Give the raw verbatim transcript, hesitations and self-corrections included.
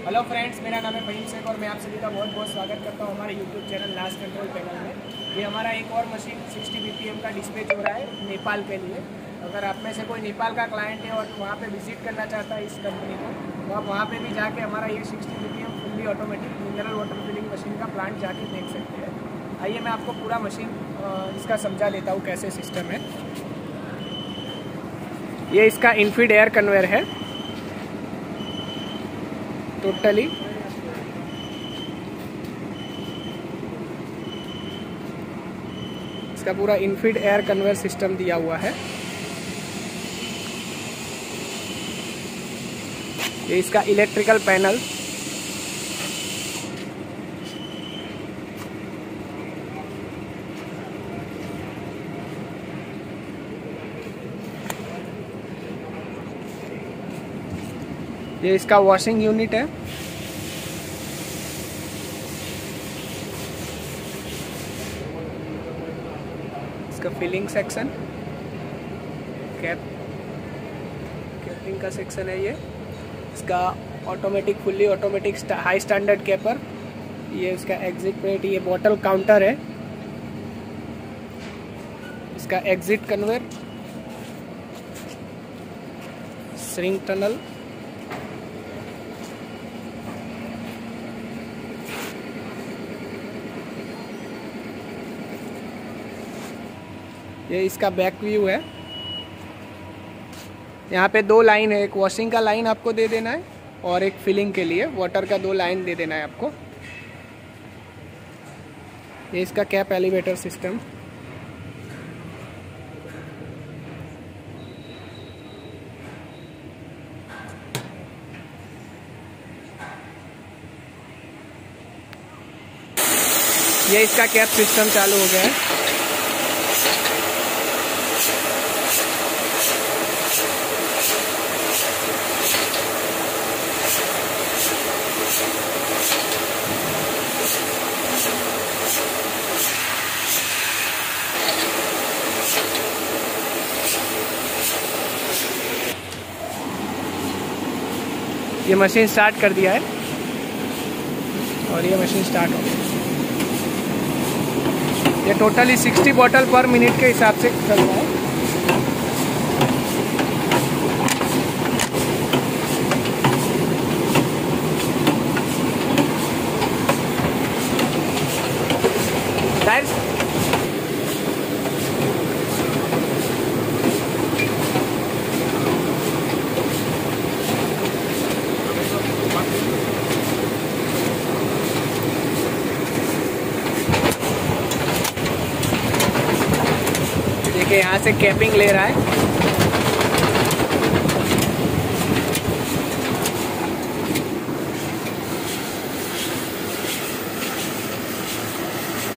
Hello friends, मेरा नाम है फहीम शेख और मैं आप सभी का बहुत बहुत स्वागत करता हूं हमारे YouTube channel last control panel में। ये हमारा एक और machine sixty B P M का डिस्पैच हो रहा है नेपाल के लिए। अगर आप में से कोई नेपाल का क्लाइंट है और वहाँ पे विजिट करना चाहता है इस कंपनी को, तो आप वहाँ पे भी जाके हमारा ये sixty B P M fully automatic mineral water filling machine का प्लांट जाके देख सकते हैं। आइए मैं आपको पूरा मशीन इसका समझा देता हूँ कैसे सिस्टम है। ये इसका इनफीड एयर कन्वेयर है टोटली। इसका पूरा इनफीड एयर कन्वेयर सिस्टम दिया हुआ है। ये इसका इलेक्ट्रिकल पैनल, ये इसका वॉशिंग यूनिट है। इसका फिलिंग सेक्शन, कैप कैपिंग का सेक्शन है। ये इसका automatic fully automatic high standard capper. ये इसका एग्जिट प्लेट, ये बॉटल काउंटर है। इसका एग्जिट कन्वेयर, श्रिंक टनल, ये इसका बैक व्यू है। यहाँ पे दो लाइन है, एक वॉशिंग का लाइन आपको दे देना है और एक फिलिंग के लिए वाटर का दो लाइन दे देना है आपको। ये इसका कैप एलिवेटर सिस्टम, ये इसका कैप सिस्टम चालू हो गया है। ये मशीन स्टार्ट कर दिया है और ये मशीन स्टार्ट हो गई। ये totally sixty bottle per minute के हिसाब से चल रहा है। देखिए यहाँ से कैपिंग ले रहा है।